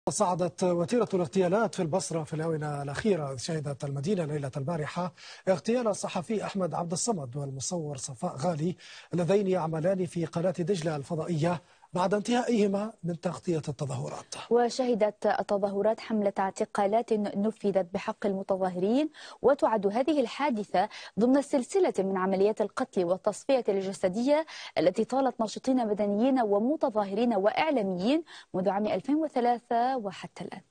صعدت وتيرة الاغتيالات في البصرة في الآونة الأخيرة. شهدت المدينة ليلة البارحة اغتيال الصحفي أحمد عبد الصمد والمصور صفاء غالي اللذين يعملان في قناة دجلة الفضائية بعد انتهائهما من تغطية التظاهرات. وشهدت التظاهرات حملة اعتقالات نفذت بحق المتظاهرين، وتعد هذه الحادثة ضمن سلسلة من عمليات القتل والتصفية الجسدية التي طالت ناشطين مدنيين ومتظاهرين وإعلاميين منذ عام 2003 وحتى الآن.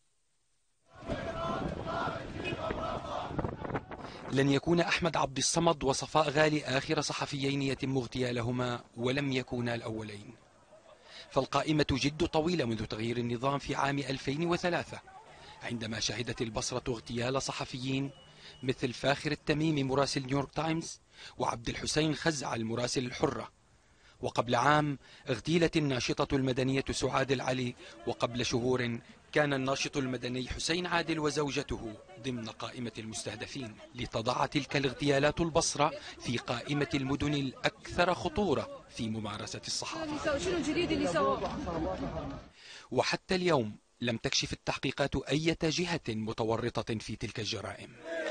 لن يكون أحمد عبد الصمد وصفاء غالي آخر صحفيين يتم اغتيالهما، ولم يكونا الأولين. فالقائمة جد طويلة منذ تغيير النظام في عام 2003، عندما شهدت البصرة اغتيال صحفيين مثل فاخر التميمي مراسل نيويورك تايمز، وعبد الحسين خزعة المراسل الحرة. وقبل عام اغتيلت الناشطة المدنية سعاد العلي، وقبل شهور كان الناشط المدني حسين عادل وزوجته ضمن قائمة المستهدفين. لتضع تلك الاغتيالات البصرة في قائمة المدن الأكثر خطورة في ممارسة الصحافة. وحتى اليوم لم تكشف التحقيقات أي جهة متورطة في تلك الجرائم.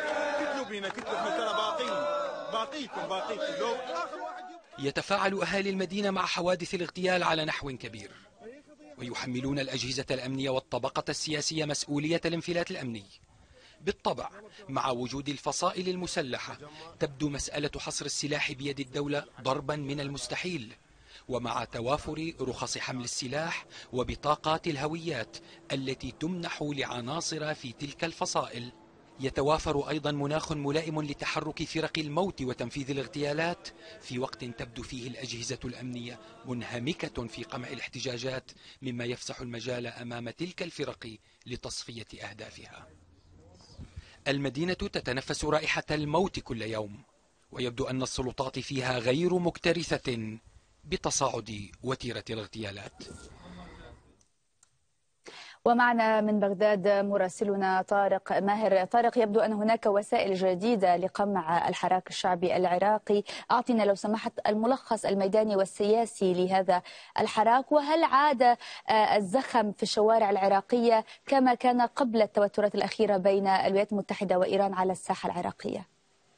يتفاعل أهالي المدينة مع حوادث الاغتيال على نحو كبير، ويحملون الأجهزة الأمنية والطبقة السياسية مسؤولية الانفلات الأمني. بالطبع مع وجود الفصائل المسلحة تبدو مسألة حصر السلاح بيد الدولة ضربا من المستحيل، ومع توافر رخص حمل السلاح وبطاقات الهويات التي تمنح لعناصر في تلك الفصائل، يتوافر أيضا مناخ ملائم لتحرك فرق الموت وتنفيذ الاغتيالات، في وقت تبدو فيه الأجهزة الأمنية منهمكة في قمع الاحتجاجات، مما يفسح المجال أمام تلك الفرق لتصفية أهدافها. المدينة تتنفس رائحة الموت كل يوم، ويبدو أن السلطات فيها غير مكترثة بتصاعد وتيرة الاغتيالات. ومعنا من بغداد مراسلنا طارق ماهر. طارق، يبدو أن هناك وسائل جديدة لقمع الحراك الشعبي العراقي. أعطنا لو سمحت الملخص الميداني والسياسي لهذا الحراك، وهل عاد الزخم في الشوارع العراقية كما كان قبل التوترات الأخيرة بين الولايات المتحدة وإيران على الساحة العراقية؟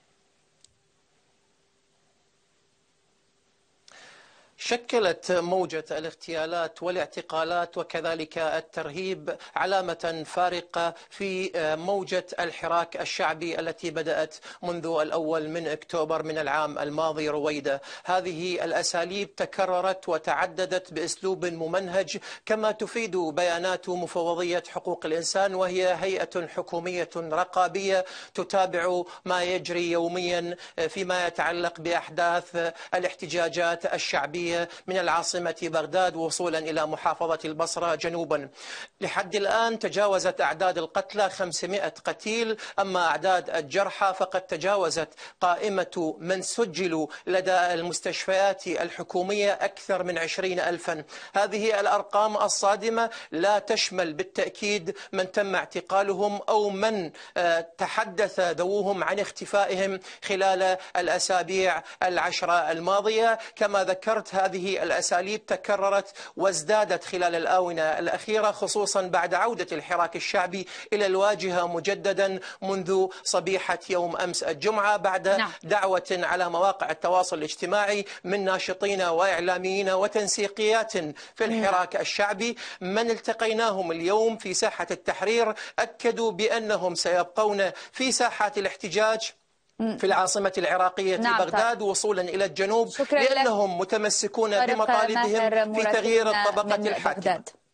شكلت موجة الاغتيالات والاعتقالات وكذلك الترهيب علامة فارقة في موجة الحراك الشعبي التي بدأت منذ الأول من أكتوبر من العام الماضي رويدة. هذه الأساليب تكررت وتعددت بأسلوب ممنهج، كما تفيد بيانات مفوضية حقوق الإنسان، وهي هيئة حكومية رقابية تتابع ما يجري يوميا فيما يتعلق بأحداث الاحتجاجات الشعبية من العاصمة بغداد وصولا إلى محافظة البصرة جنوبا. لحد الآن تجاوزت أعداد القتلى 500 قتيل، أما أعداد الجرحى فقد تجاوزت قائمة من سجلوا لدى المستشفيات الحكومية أكثر من 20,000. هذه الأرقام الصادمة لا تشمل بالتأكيد من تم اعتقالهم أو من تحدث ذووهم عن اختفائهم خلال الأسابيع العشرة الماضية. كما ذكرت، هذه الأساليب تكررت وازدادت خلال الآونة الأخيرة، خصوصا بعد عودة الحراك الشعبي إلى الواجهة مجددا منذ صبيحة يوم أمس الجمعة، بعد دعوة على مواقع التواصل الاجتماعي من ناشطين وإعلاميين وتنسيقيات في الحراك الشعبي. من التقيناهم اليوم في ساحة التحرير أكدوا بأنهم سيبقون في ساحات الاحتجاج في العاصمة العراقية بغداد وصولا إلى الجنوب، لأنهم متمسكون بمطالبهم في تغيير الطبقة الحاكمة.